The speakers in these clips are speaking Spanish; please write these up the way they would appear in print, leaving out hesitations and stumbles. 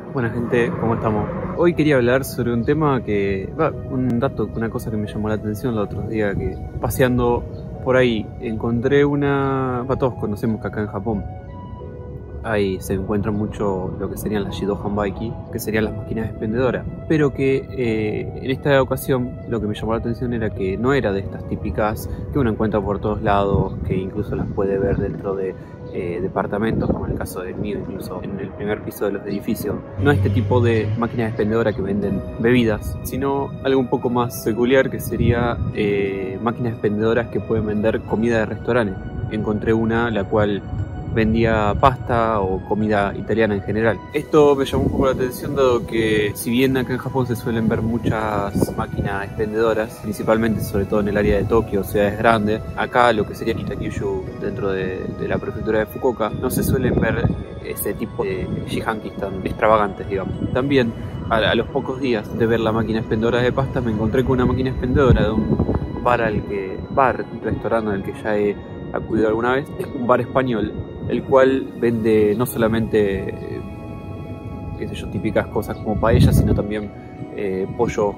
Buena gente, ¿cómo estamos? Hoy quería hablar sobre un tema un dato, una cosa que me llamó la atención el otro día, que paseando por ahí encontré todos conocemos que acá en Japón ahí se encuentra mucho lo que serían las Shidohan Baiki, que serían las máquinas expendedoras, pero que en esta ocasión lo que me llamó la atención era que no era de estas típicas que uno encuentra por todos lados, que incluso las puede ver dentro de departamentos, como en el caso del mío, incluso en el primer piso de los edificios. No este tipo de máquinas expendedoras que venden bebidas, sino algo un poco más peculiar, que sería máquinas expendedoras que pueden vender comida de restaurantes. Encontré una la cual vendía pasta o comida italiana en general. Esto me llamó un poco la atención, dado que si bien acá en Japón se suelen ver muchas máquinas expendedoras, principalmente sobre todo en el área de Tokio, ciudades grandes, acá lo que sería Kitakyushu, dentro de la prefectura de Fukuoka, no se suelen ver ese tipo de shihankis tan extravagantes, digamos. También a los pocos días de ver la máquina expendedora de pasta, me encontré con una máquina expendedora de un restaurante al que ya he acudido alguna vez. Es un bar español, el cual vende no solamente típicas cosas como paellas, sino también pollo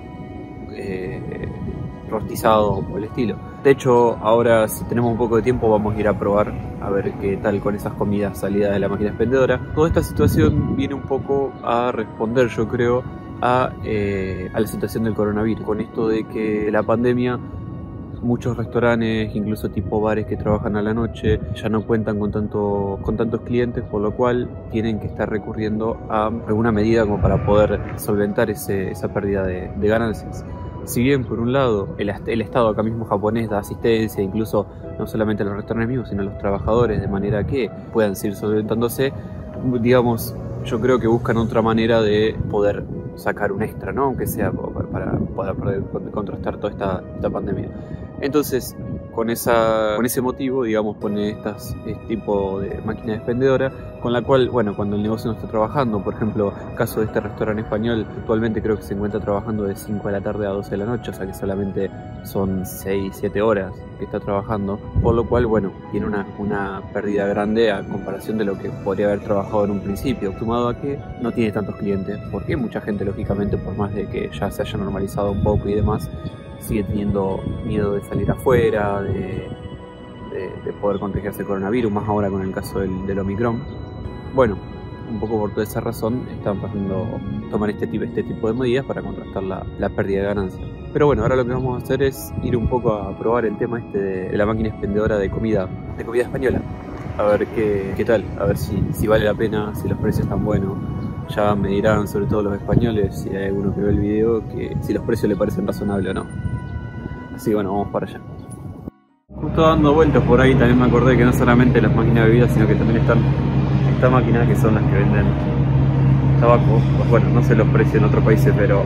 rostizado o por el estilo. De hecho, ahora, si tenemos un poco de tiempo, vamos a ir a probar a ver qué tal con esas comidas salidas de la máquina expendedora. Toda esta situación viene un poco a responder, yo creo, a la situación del coronavirus, con esto de que la pandemia, muchos restaurantes, incluso tipo bares que trabajan a la noche, ya no cuentan con tantos clientes, por lo cual tienen que estar recurriendo a alguna medida como para poder solventar esa pérdida de ganancias. Si bien por un lado el Estado acá mismo japonés da asistencia, incluso no solamente a los restaurantes mismos, sino a los trabajadores, de manera que puedan seguir solventándose, digamos, yo creo que buscan otra manera de poder sacar un extra, ¿no? Aunque sea para poder contrastar toda esta pandemia. Entonces, con ese motivo, digamos, pone este tipo de máquina expendedora, con la cual, bueno, cuando el negocio no está trabajando, por ejemplo, caso de este restaurante español, actualmente creo que se encuentra trabajando de 5 de la tarde a 12 de la noche, o sea que solamente son 6-7 horas que está trabajando, por lo cual, bueno, tiene una pérdida grande a comparación de lo que podría haber trabajado en un principio, sumado a que no tiene tantos clientes, porque mucha gente, lógicamente, por más de que ya se haya normalizado un poco y demás, sigue teniendo miedo de salir afuera, de poder contagiarse el coronavirus, más ahora con el caso del Omicron. Bueno, un poco por toda esa razón están pasando a tomar este tipo de medidas para contrastar la pérdida de ganancias. Pero bueno, ahora lo que vamos a hacer es ir un poco a probar el tema de la máquina expendedora de comida española. A ver qué tal, a ver si vale la pena, si los precios están buenos. Ya me dirán, sobre todo los españoles, si hay alguno que ve el video, que si los precios le parecen razonables o no. Así que bueno, vamos para allá. Justo dando vueltas por ahí también me acordé que no solamente las máquinas de bebidas, sino que también están estas máquinas que son las que venden tabaco. Pues bueno, no sé los precios en otros países, pero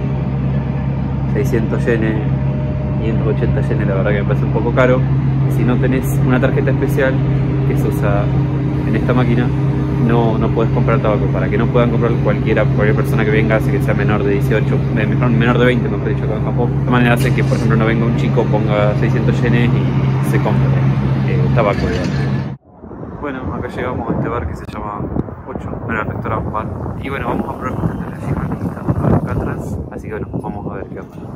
600 yenes, 580 yenes, la verdad que me parece un poco caro. Si no tenés una tarjeta especial que se usa en esta máquina, no puedes comprar tabaco. Para que no puedan comprar cualquier persona que venga, así que sea menor de 18, menor de 20, mejor dicho, acá en Japón. De manera hace que, por ejemplo, no venga un chico, ponga 600 yenes y se compre tabaco, digamos. Bueno, acá llegamos a este bar que se llama 8, bueno, el restaurante bar. Y bueno, vamos a probar justamente la chica que está acá atrás. Así que bueno, vamos a ver qué onda.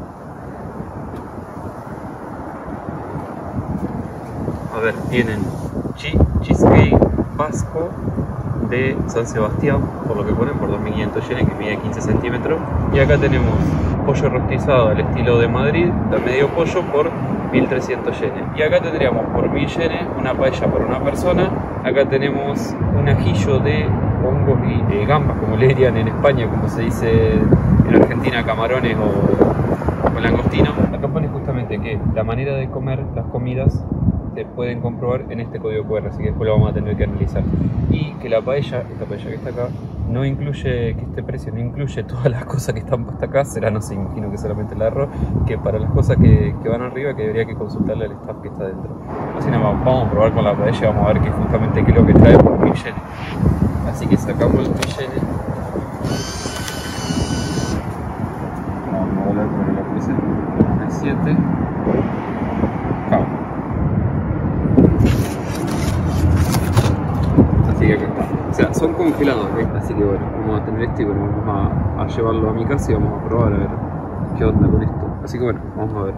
A ver, tienen cheesecake vasco de San Sebastián, por lo que ponen, por 2.500 yenes, que mide 15 centímetros. Y acá tenemos pollo rostizado al estilo de Madrid, de medio pollo, por 1.300 yenes. Y acá tendríamos por 1.000 yenes una paella por una persona. Acá tenemos un ajillo de hongos y de gambas, como le dirían en España, como se dice en Argentina, camarones o langostino. Acá pone justamente que la manera de comer las comidas se pueden comprobar en este código QR, así que después lo vamos a tener que analizar. Y que esta paella que está acá, no incluye, que este precio no incluye todas las cosas que están puestas acá, será, no sé, imagino que solamente el arroz, que para las cosas que van arriba, que debería que consultarle al staff que está dentro. Así nada más, vamos a probar con la paella, vamos a ver qué justamente qué es lo que trae por 1.000 yenes. Así que sacamos los 1.000 yenes. Vamos a hablar con la presa, 7. Así que acá está. O sea, son congelado, ¿ok? Así que bueno, vamos a tener esto y bueno, vamos a llevarlo a mi casa y vamos a probar a ver qué onda con esto. Así que bueno, vamos a ver.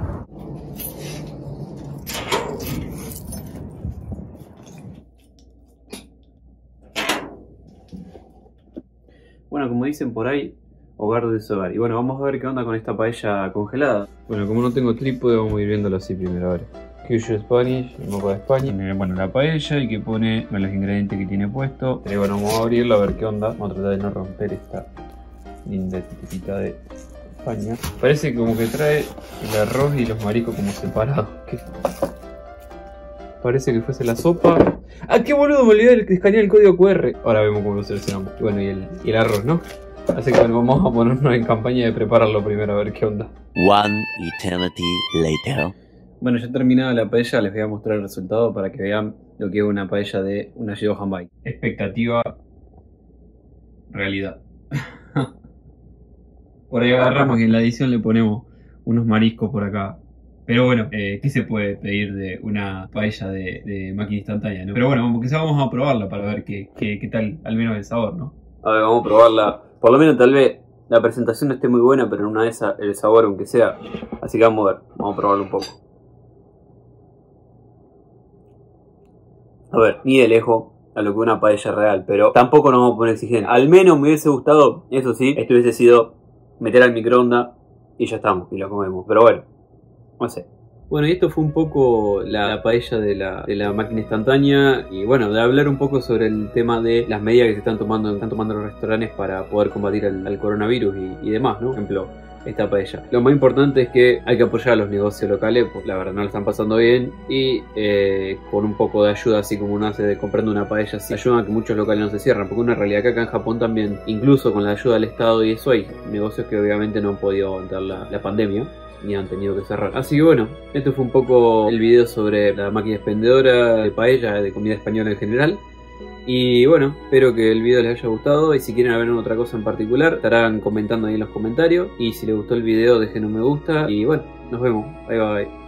Bueno, como dicen por ahí, hogar de su hogar. Y bueno, vamos a ver qué onda con esta paella congelada. Bueno, como no tengo trípode, vamos a ir viéndolo así primero ahora. Kyushu Spanish, el mapa de España. Bueno, la paella y que pone con los ingredientes que tiene puesto. Y bueno, vamos a abrirlo a ver qué onda. Vamos a tratar de no romper esta linda etiquetita de España. Parece como que trae el arroz y los mariscos como separados. ¿Qué? Parece que fuese la sopa. ¡Ah, qué boludo! Me olvidé de escanear el código QR. Ahora vemos cómo lo seleccionamos. Y bueno, y el arroz, ¿no? Así que bueno, vamos a ponernos en campaña de prepararlo primero a ver qué onda. One eternity later. Bueno, ya terminada la paella, les voy a mostrar el resultado para que vean lo que es una paella de una Yohan Bai. Expectativa, realidad. Por ahí agarramos y en la edición le ponemos unos mariscos por acá. Pero bueno, ¿qué se puede pedir de una paella de máquina instantánea, ¿no? Pero bueno, como quizá vamos a probarla para ver qué tal, al menos el sabor, ¿no? A ver, vamos a probarla. Por lo menos tal vez la presentación no esté muy buena, pero en una de esas el sabor aunque sea. Así que vamos a ver, vamos a probarlo un poco. A ver, ni de lejos a lo que una paella real, pero tampoco nos vamos a poner exigentes. Al menos me hubiese gustado, eso sí, esto hubiese sido meter al microondas y ya estamos, y lo comemos. Pero bueno, no sé. Bueno, y esto fue un poco la paella de la máquina instantánea y bueno, de hablar un poco sobre el tema de las medidas que se están tomando los restaurantes para poder combatir al coronavirus y demás, ¿no? Por ejemplo, esta paella. Lo más importante es que hay que apoyar a los negocios locales, porque la verdad no lo están pasando bien y con un poco de ayuda, así como uno hace de comprando una paella, así ayuda a que muchos locales no se cierran, porque una realidad que acá en Japón también, incluso con la ayuda del Estado y eso, hay negocios que obviamente no han podido aguantar la pandemia y han tenido que cerrar. Así que bueno, esto fue un poco el video sobre la máquina expendedora de paella, de comida española en general. Y bueno, espero que el video les haya gustado y si quieren ver otra cosa en particular, estarán comentando ahí en los comentarios. Y si les gustó el video, dejen un me gusta y bueno, nos vemos. Bye bye.